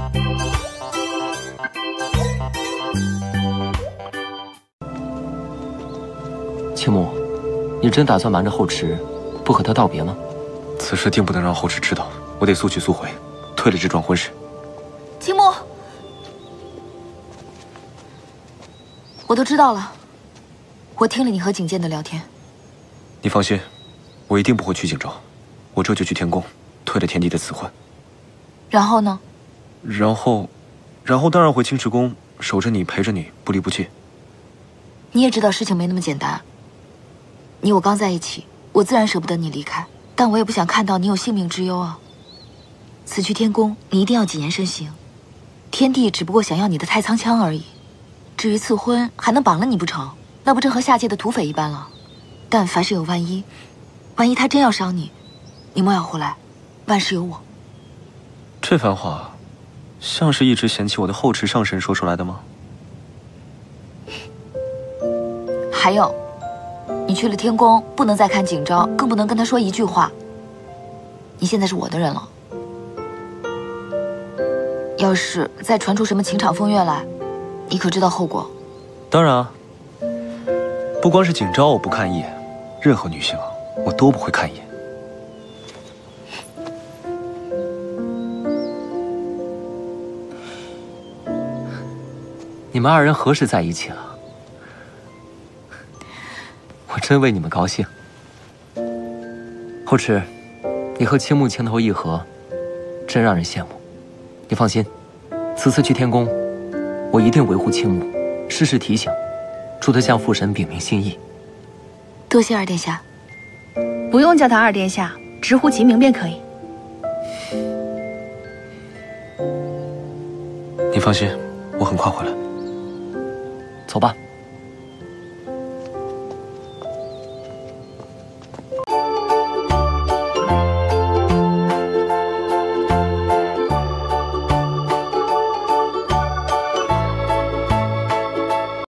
青木，你真打算瞒着后池，不和他道别吗？ 此事定不能让后池知道，我得速去速回，退了这桩婚事。 青木，我都知道了，我听了你和景剑的聊天。 你放心，我一定不会去景州，我这就去天宫，退了天帝的赐婚。 然后呢？ 然后当然回青池宫，守着你，陪着你，不离不弃。 你也知道事情没那么简单。你我刚在一起，我自然舍不得你离开，但我也不想看到你有性命之忧啊。此去天宫，你一定要谨言慎行。天帝只不过想要你的太仓枪而已，至于赐婚，还能绑了你不成？那不正和下界的土匪一般了？但凡事有万一，万一他真要伤你，你莫要胡来，万事有我。 这番话，像是一直嫌弃我的后池上神说出来的吗？ 还有，你去了天宫，不能再看景昭，更不能跟他说一句话。你现在是我的人了，要是再传出什么情场风月来，你可知道后果？ 当然啊，不光是景昭我不看一眼，任何女性我都不会看一眼。 你们二人何时在一起了？我真为你们高兴。后池，你和青木情投意合，真让人羡慕。你放心，此次去天宫，我一定维护青木，时时提醒，助他向父神禀明心意。 多谢二殿下。 不用叫他二殿下，直呼其名便可以。 你放心，我很快回来。 走吧。